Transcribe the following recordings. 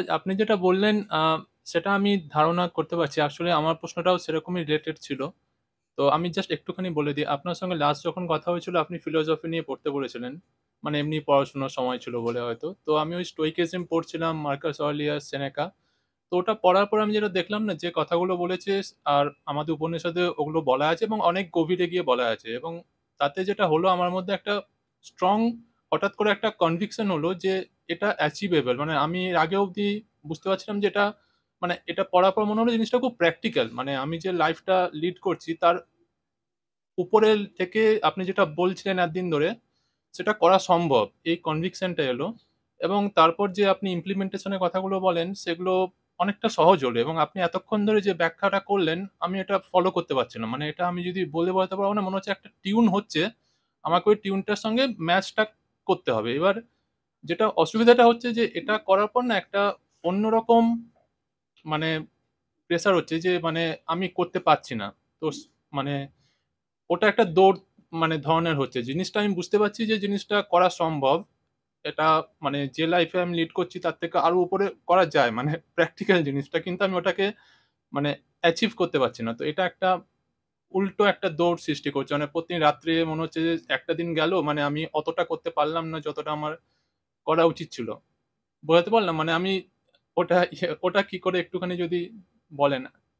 আপনি যেটা বললেন সেটা আমি ধারণা করতে পারছি। আসলে আমার প্রশ্নটাও সেরকমই রিলেটেড ছিল। তো আমি জাস্ট একটুখানি বলে দিই, আপনার সঙ্গে লাস্ট যখন কথা হয়েছিল আপনি ফিলোসফি নিয়ে পড়তে বলেছিলেন। মানে এমনি পড়াশোনার সময় ছিল বলে হয়তো। তো আমি ওই স্টোইকিজম পড়ছিলাম, মার্কাস অরেলিয়াস, সেনেকা। তো ওটা পড়ার পর আমি যেটা দেখলাম না, যে কথাগুলো বলেছে আর আমাদের উপনিষদে ওগুলো বলা আছে এবং অনেক গভীরে গিয়ে বলা আছে, এবং তাতে যেটা হলো আমার মধ্যে একটা স্ট্রং হঠাৎ করে একটা কনভিকশন হলো যে এটা অ্যাচিভেবল। মানে আমি এর আগে অবধি বুঝতে পারছিলাম যে এটা, মানে এটা পড়ার পর মনে হলো জিনিসটা খুব প্র্যাকটিক্যাল। মানে আমি যে লাইফটা লিড করছি তার উপরের থেকে আপনি যেটা বলছিলেন এতদিন ধরে সেটা করা সম্ভব। এই কনভিকশনটা এলো, এবং তারপর যে আপনি ইমপ্লিমেন্টেশন এর কথাগুলো বলেন সেগুলো অনেকটা সহজ হলো, এবং আপনি এতক্ষণ ধরে যে ব্যাখ্যাটা করলেন আমি এটা ফলো করতে পারছিলাম। মানে এটা আমি যদি বলে বোঝাতে পারবো না, মনে হচ্ছে একটা টিউন হচ্ছে, আমাকে ওই টিউনটার সঙ্গে ম্যাচটা করতে হবে। এবার যেটা অসুবিধাটা হচ্ছে যে এটা করার পর না একটা অন্যরকম মানে প্রেশার হচ্ছে যে মানে আমি করতে পারছি না। তো মানে ওটা একটা দৌড় মানে ধরনের হচ্ছে। জিনিসটা আমি বুঝতে পারছি যে জিনিসটা করা সম্ভব। এটা মানে যে লাইফে আমি লিড করছি তার থেকে আরো উপরে করা যায়। মানে প্র্যাকটিক্যাল জিনিসটা। কিন্তু আমি ওটাকে মানে অ্যাচিভ করতে পারছি না। তো এটা একটা উল্টো একটা দৌড় সৃষ্টি করছে। মানে প্রতিদিন রাত্রে মনে হচ্ছে যে একটা দিন গেল, মানে আমি অতটা করতে পারলাম না যতটা আমার করা উচিত ছিল। বোঝাতে পারলাম? মানে আমি ওটা কি করে একটুখানি যদি বলেন?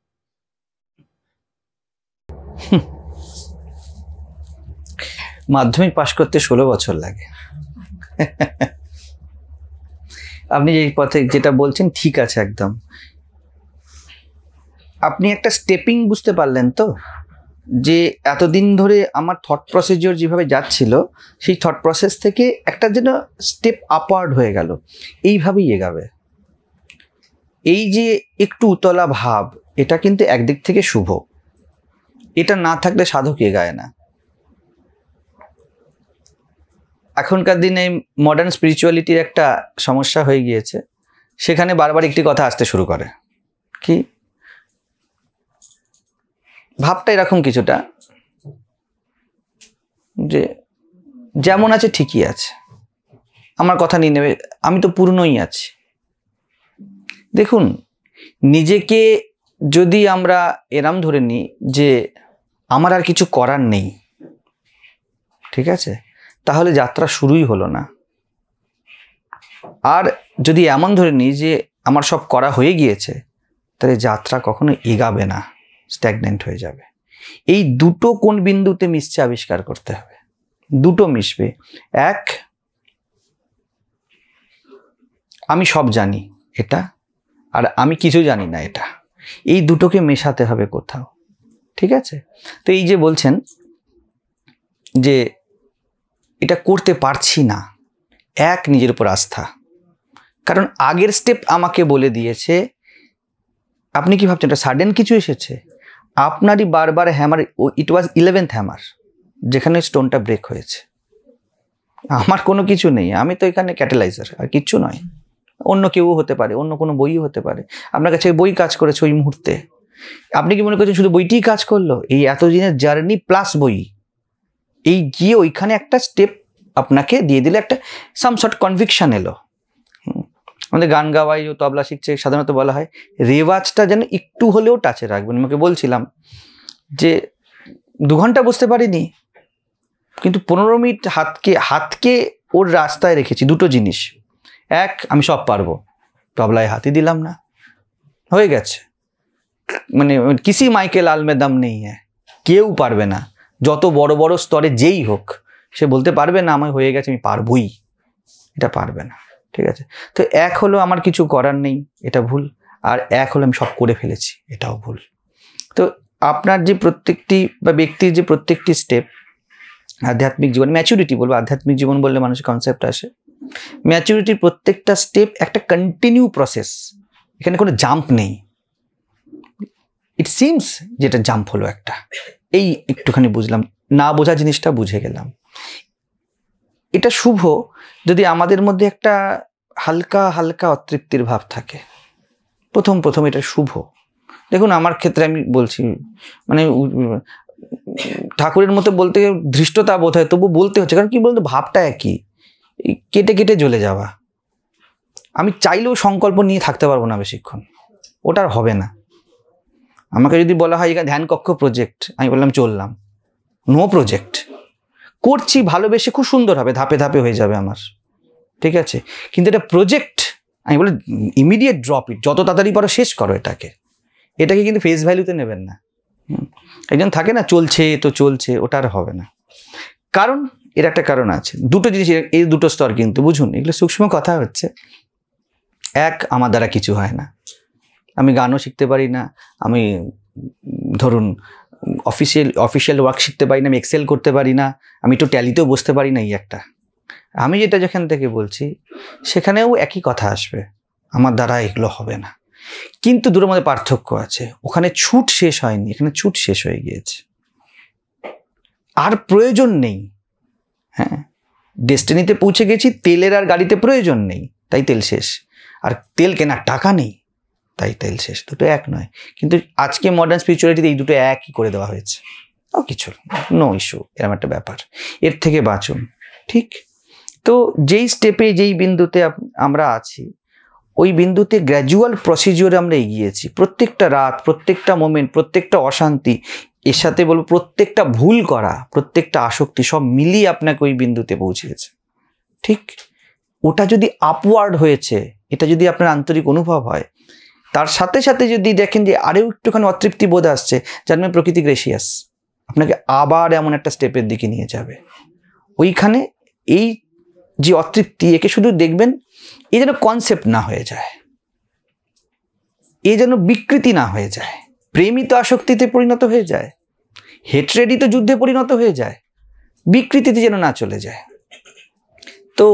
মাধ্যমিক পাশ করতে 16 বছর লাগে। আপনি এই পথে যেটা বলছেন ঠিক আছে একদম। আপনি একটা স্টেপিং বুঝতে পারলেন তো, যে এতদিন ধরে আমার থট প্রসিজিওর যেভাবে যাচ্ছিল সেই থট প্রসেস থেকে একটা যেন স্টেপ আপওয়ার্ড হয়ে গেল, এইভাবেই এগাবে। এই যে একটু উতলা ভাব, এটা কিন্তু একদিক থেকে শুভ। এটা না থাকলে সাধক এগায় না। এখনকার দিনে মডার্ন স্পিরিচুয়ালিটির একটা সমস্যা হয়ে গিয়েছে, সেখানে বারবার একটি কথা আসতে শুরু করে, কি ভাবটা এরকম কিছুটা যে যেমন আছে ঠিকই আছে, আমার কথা নিয়ে নেবে, আমি তো পূর্ণই আছি। দেখুন, নিজেকে যদি আমরা এরাম ধরে নিই যে আমার আর কিছু করার নেই, ঠিক আছে, তাহলে যাত্রা শুরুই হলো না। আর যদি এমন ধরে নিই যে আমার সব করা হয়ে গিয়েছে, তাহলে যাত্রা কখনো এগাবে না, স্ট্যাগনেন্ট হয়ে যাবে। এই দুটো কোন বিন্দুতে মিশছে আবিষ্কার করতে হবে। দুটো মিশবে। এক, আমি সব জানি এটা, আর আমি কিছু জানি না এটা। এই দুটোকে মেশাতে হবে কোথাও, ঠিক আছে। তো এই যে বলছেন যে এটা করতে পারছি না, এক, নিজের উপর আস্থা। কারণ আগের স্টেপ আমাকে বলে দিয়েছে। আপনি কি ভাবছেন এটা সাডেন কিছু এসেছে? আপনারই বারবার হ্যামার, ইট ওয়াজ 11th হ্যামার যেখানে স্টোনটা ব্রেক হয়েছে। আমার কোনো কিছু নেই, আমি তো এখানে ক্যাটালাইজার, আর কিচ্ছু নয়। অন্য কেউ হতে পারে, অন্য কোনো বইও হতে পারে। আপনার কাছে বই কাজ করেছে ওই মুহূর্তে, আপনি কি মনে করছেন শুধু বইটিই কাজ করলো? এই এতদিনের জার্নি প্লাস বই, এই গিয়ে ওইখানে একটা স্টেপ আপনাকে দিয়ে দিলে একটা সাম শর্ট কনভিকশন এলো। আমাদের গান গাওয়াই ও তবলা শিখছে, সাধারণত বলা হয় রেওয়াজটা যেন একটু হলেও টাচে রাখবেন। আমাকে বলছিলাম যে 2 ঘন্টা বসতে পারিনি, কিন্তু 15 মিনিট হাতকে ওর রাস্তায় রেখেছি। দুটো জিনিস, এক, আমি সব পারবো, তবলায় হাতই দিলাম না, হয়ে গেছে। মানে কিসি মাইকেল আলমেদাম নেই, কেউ পারবে না। যত বড় বড় স্তরে যেই হোক, সে বলতে পারবে না আমার হয়ে গেছে, আমি পারবই, এটা পারবে না, ঠিক আছে। তো এক হলো আমার কিছু করার নেই, এটা ভুল। আর এক হলো আমি সব করে ফেলেছি, এটাও ভুল। তো আপনার যে প্রত্যেকটি বা ব্যক্তির যে প্রত্যেকটি স্টেপ আধ্যাত্মিক জীবন, ম্যাচুরিটি বলবো, আধ্যাত্মিক জীবন বললে মানুষের কনসেপ্ট আসে। ম্যাচুরিটির প্রত্যেকটা স্টেপ একটা কন্টিনিউ প্রসেস, এখানে কোনো জাম্প নেই। ইট সিমস যেটা জাম্প হলো একটা, এই একটুখানি বুঝলাম, না বোঝা জিনিসটা বুঝে গেলাম। এটা শুভ যদি আমাদের মধ্যে একটা হালকা হালকা অতৃপ্তির ভাব থাকে। প্রথম এটা শুভ। দেখুন, আমার ক্ষেত্রে আমি বলছি, মানে ঠাকুরের মতো বলতে ধৃষ্টতা বোধ হয়, তবু বলতে হচ্ছে, কারণ কি বলতো, ভাবটা একই, কেটে কেটে জ্বলে যাওয়া। আমি চাইলেও সংকল্প নিয়ে থাকতে পারবো না বেশিক্ষণ, ওটা আর হবে না। আমাকে যদি বলা হয় এখানে ধ্যান কক্ষ প্রজেক্ট, আমি বললাম চললাম, নো প্রজেক্ট। করছি ভালোবেসে, খুব সুন্দর হবে, ধাপে ধাপে হয়ে যাবে আমার, ঠিক আছে। কিন্তু এটা প্রজেক্ট, আমি বলি ইমিডিয়েট ড্রপ ইট, যত তাড়াতাড়ি পারো শেষ করো এটাকে কিন্তু ফেস ভ্যালুতে নেবেন না। একজন থাকে না চলছে তো চলছে, ওটা আর হবে না। কারণ এর একটা কারণ আছে, দুটো জিনিস, এই দুটো স্তর কিন্তু বুঝুন, এগুলো সূক্ষ্ম কথা হচ্ছে। এক, আমার দ্বারা কিছু হয় না, আমি গানও শিখতে পারি না, আমি ধরুন অফিসিয়াল ওয়ার্ক শিখতে পারি না, আমি এক্সেল করতে পারি না, আমি একটু ট্যালিতেও বসতে পারি না, এই একটা। আমি যেটা যেখান থেকে বলছি সেখানেও একই কথা আসবে, আমার দ্বারা এগুলো হবে না। কিন্তু দুটোর মধ্যে পার্থক্য আছে, ওখানে ছুট শেষ হয়নি, এখানে ছুট শেষ হয়ে গিয়েছে, আর প্রয়োজন নেই। হ্যাঁ, ডেস্টিনিতে পৌঁছে গেছি, তেলের আর গাড়িতে প্রয়োজন নেই, তাই তেল শেষ। আর তেল কেনার টাকা নেই, তাই তেল শেষ। দুটো এক নয়। কিন্তু আজকে মডার্ন স্পিরিচুয়ালিটিতে এই দুটো একই করে দেওয়া হয়েছে। ও কিছু নো ইস্যু, এরকম একটা ব্যাপার, এর থেকে বাঁচুন। ঠিক তো, যেই স্টেপে যেই বিন্দুতে আমরা আছি, ওই বিন্দুতে গ্র্যাজুয়াল প্রসিজিওরে আমরা এগিয়েছি। প্রত্যেকটা রাত, প্রত্যেকটা মোমেন্ট, প্রত্যেকটা অশান্তি, এর সাথে বলবো প্রত্যেকটা ভুল করা, প্রত্যেকটা আসক্তি, সব মিলিয়ে আপনাকে ওই বিন্দুতে পৌঁছেছে। ঠিক, ওটা যদি আপওয়ার্ড হয়েছে, এটা যদি আপনার আন্তরিক অনুভব হয়, তার সাথে সাথে যদি দেখেন যে আরেও একটুখানি অতৃপ্তি বোধ আসছে, জানবেন প্রকৃতি গ্রেসিয়াস, আপনাকে আবার এমন একটা স্টেপের দিকে নিয়ে যাবে। ওইখানে এই যে অতৃপ্তি, একে শুধু দেখবেন এ যেন কনসেপ্ট না হয়ে যায়, এ যেন বিকৃতি না হয়ে যায়, প্রেমই তো আসক্তিতে পরিণত হয়ে যায়, হেট্রেডই তো যুদ্ধে পরিণত হয়ে যায়, বিকৃতিতে যেন না চলে যায়। তো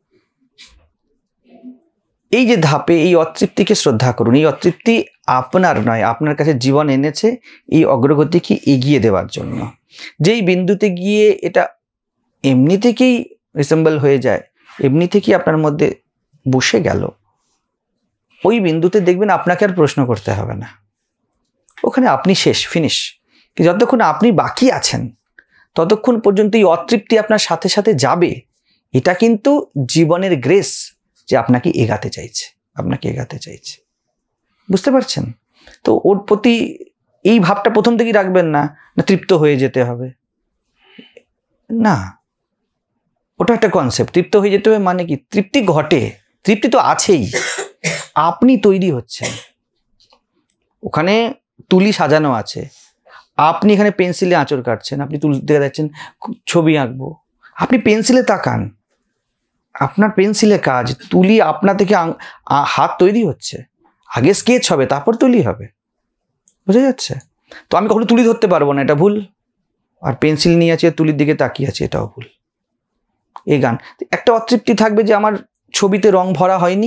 এই যে ধাপে, এই অতৃপ্তিকে শ্রদ্ধা করুন। এই অতৃপ্তি আপনার নয়, আপনার কাছে জীবন এনেছে এই অগ্রগতিকে এগিয়ে দেওয়ার জন্য। যেই বিন্দুতে গিয়ে এটা এমনি থেকেই রিসেম্বল হয়ে যায়, এমনি থেকেই আপনার মধ্যে বসে গেল, ওই বিন্দুতে দেখবেন আপনাকে আর প্রশ্ন করতে হবে না, ওখানে আপনি শেষ, ফিনিশ। যতক্ষণ আপনি বাকি আছেন ততক্ষণ পর্যন্ত এই অতৃপ্তি আপনার সাথে সাথে যাবে। এটা কিন্তু জীবনের গ্রেস, যে আপনাকে এগাতে চাইছে, আপনাকে এগাতে চাইছে, বুঝতে পারছেন? তো ওর প্রতি এই ভাবটা প্রথম থেকেই রাখবেন না, না তৃপ্ত হয়ে যেতে হবে, না, ওটা একটা কনসেপ্ট। তৃপ্ত হয়ে যেতে হবে মানে কি? তৃপ্তি ঘটে, তৃপ্তি তো আছেই, আপনি তৈরি হচ্ছেন। ওখানে তুলি সাজানো আছে, আপনি এখানে পেন্সিলে আঁচড় কাটছেন, আপনি তুলি দেখে যাচ্ছেন ছবি আঁকবো, আপনি পেন্সিলে তাকান, আপনার পেন্সিলে কাজ, তুলি আপনা থেকে হাত তৈরি হচ্ছে, আগে স্কেচ হবে তারপর তুলি হবে, বুঝা যাচ্ছে? তো আমি কখনো তুলি ধরতে পারবো না, এটা ভুল। আর পেন্সিল নিয়ে আছে, তুলির দিকে তাকিয়ে আছে, এটাও ভুল। এই গান একটা অতৃপ্তি থাকবে যে আমার ছবিতে রং ভরা হয়নি,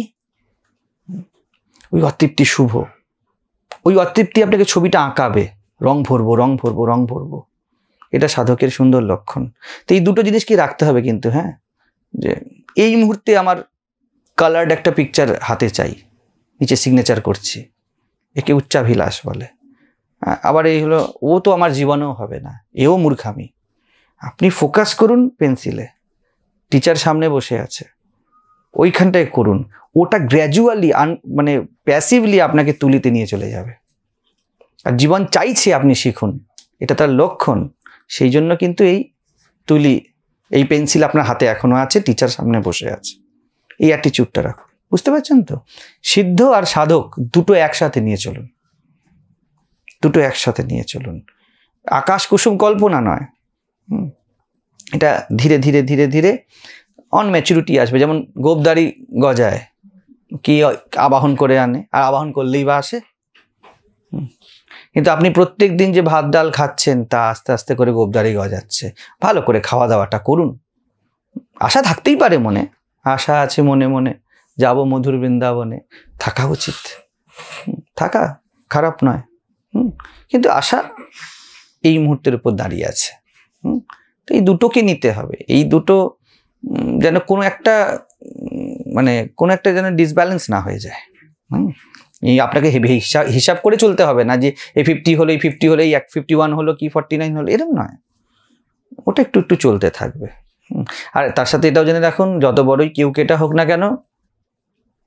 ওই অতৃপ্তি শুভ। ওই অতৃপ্তি আপনাকে ছবিটা আঁকাবে, রং ভরবো, রং ভরবো, রং ভরবো, এটা সাধকের সুন্দর লক্ষণ। তো এই দুটো জিনিস কি রাখতে হবে কিন্তু, হ্যাঁ, যে এই মুহূর্তে আমার কালার্ড একটা পিকচার হাতে চাই, নিচে সিগনেচার করছি, একে উচ্চাভিলাষ বলে। আবার এই হলো, ও তো আমার জীবনেও হবে না, এও মূর্খামি। আপনি ফোকাস করুন পেন্সিলে, টিচার সামনে বসে আছে, ওইখানটায় করুন, ওটা গ্র্যাজুয়ালি মানে প্যাসিভলি আপনাকে তুলিতে নিয়ে চলে যাবে। আর জীবন চাইছে আপনি শিখুন, এটা তার লক্ষণ। সেই জন্য কিন্তু এই তুলি, এই পেন্সিল আপনার হাতে এখনো আছে, টিচার সামনে বসে আছে, এই অ্যাটিচিউডটা রাখুন, বুঝতে পারছেন তো? সিদ্ধ আর সাধক দুটো একসাথে নিয়ে চলুন, দুটো একসাথে নিয়ে চলুন। আকাশ কুসুম কল্পনা নয়, এটা ধীরে ধীরে ধীরে ধীরে অন ম্যাচুরিটি আসবে। যেমন গোপদারি গজায়, কি আবাহন করে আনে, আর আবাহন করলেই বা আসে। কিন্তু আপনি প্রত্যেক দিন যে ভাত ডাল খাচ্ছেন, তা আস্তে আস্তে করে গোপদারি গজাচ্ছে। ভালো করে খাওয়া দাওয়াটা করুন, আশা থাকতেই পারে মনে, আশা আছে মনে মনে, যাব মধুর বৃন্দাবনে, থাকা উচিত, থাকা খারাপ নয়, কিন্তু আশা এই মুহূর্তের উপর দাঁড়িয়ে আছে। তো এই দুটোকে নিতে হবে, এই দুটো যেন কোনো একটা মানে কোনো একটা যেন ডিসব্যালেন্স না হয়ে যায়। এই আপনাকে হিসাব করে চলতে হবে না যে এই 50 হলো, এই 50 হলো, এই 51 হলো, কি 49 হলো, এরকম নয়। ওটা একটু একটু চলতে থাকবে। আর তার সাথে এটাও জেনে রাখুন, যত বড়ই কেউ কেটা হোক না কেন,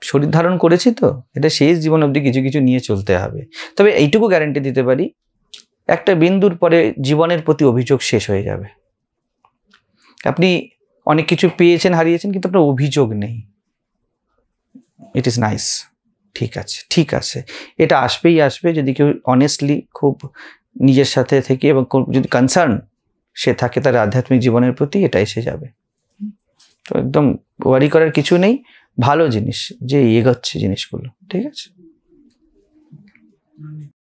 শরীর ধারণ করেছি তো, এটা শেষ জীবন অবধি কিছু কিছু নিয়ে চলতে হবে। তবে এইটুকু গ্যারান্টি দিতে পারি, একটা বিন্দুর পরে জীবনের প্রতি অভিযোগ শেষ হয়ে যাবে। আপনি অনেক কিছু পেয়েছেন, হারিয়েছেন, কিন্তু আপনার অভিযোগ নেই। ইট ইজ নাইস, ঠিক আছে, ঠিক আছে, এটা আসবেই আসবে। যদি কেউ অনেস্টলি খুব নিজের সাথে থেকে এবং যদি কনসার্ন সে থাকে তার আধ্যাত্মিক জীবনের প্রতি, এটা এসে যাবে। তো একদম ওয়ারি করার কিছু নেই, ভালো জিনিস যে এগোচ্ছে জিনিসগুলো, ঠিক আছে।